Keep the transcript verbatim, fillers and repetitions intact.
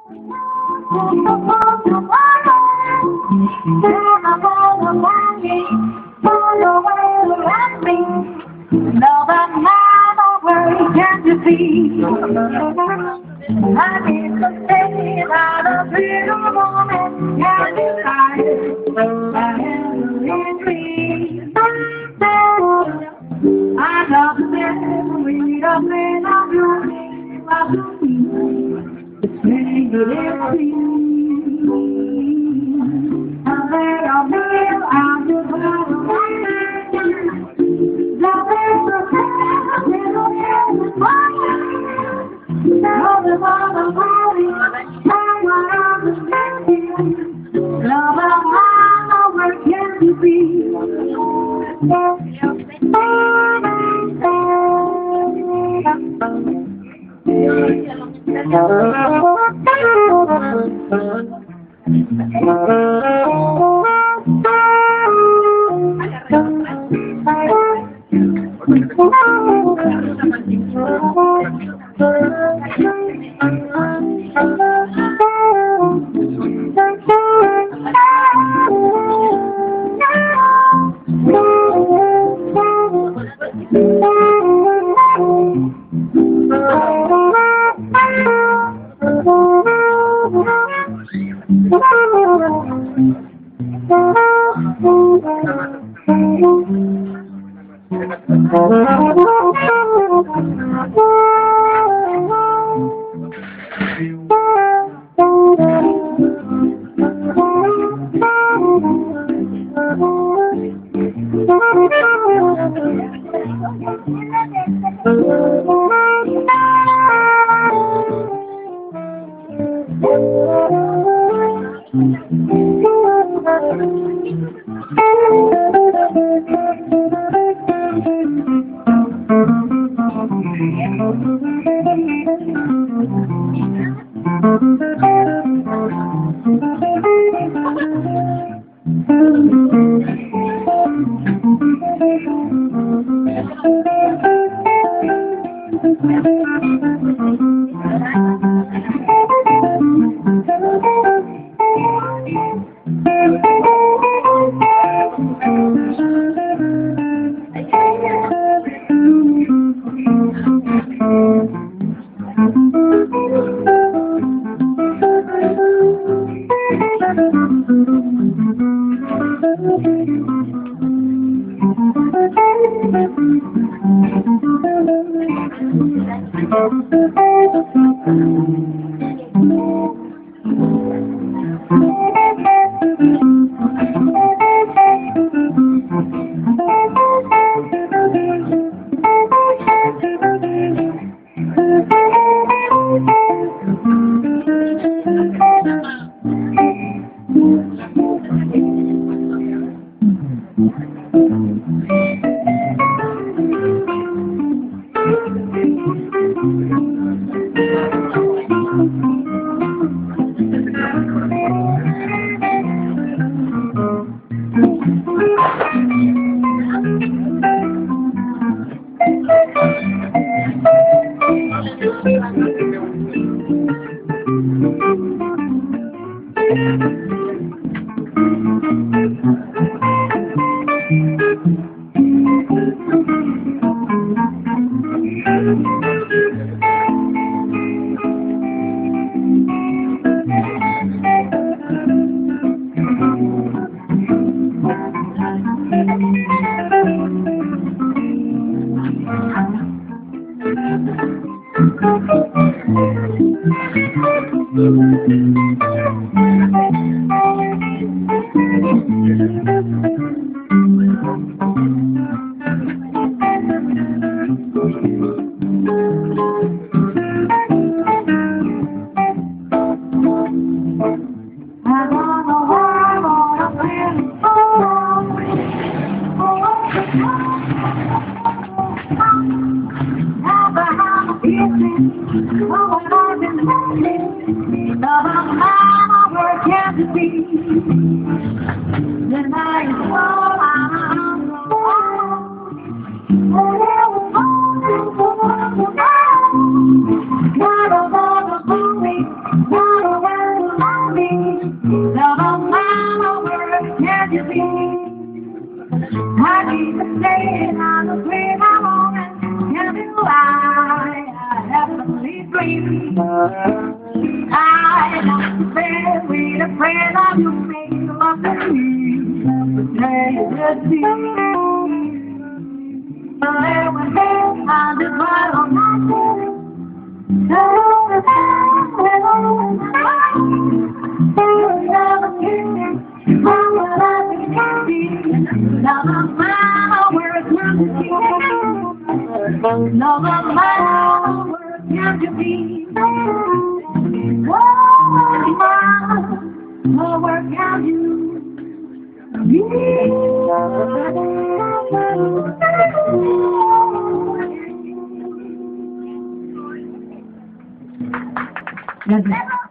I need to stay out of little moment and decide I am in dream. I love the memory of when I'm dreaming of you. It's really good and free. And then I'll live out the world. Love is the same, little is the fire. Love is all the body, and I understand you. Love of mine, where can you be? Not a I don't pray with a prayer that you make love to me. Take the I was there, I just right on my way. So the time will never kiss me. Mama, I can see. Now the my words not to see. Now the my words not to be. Oh, my, my words can you be.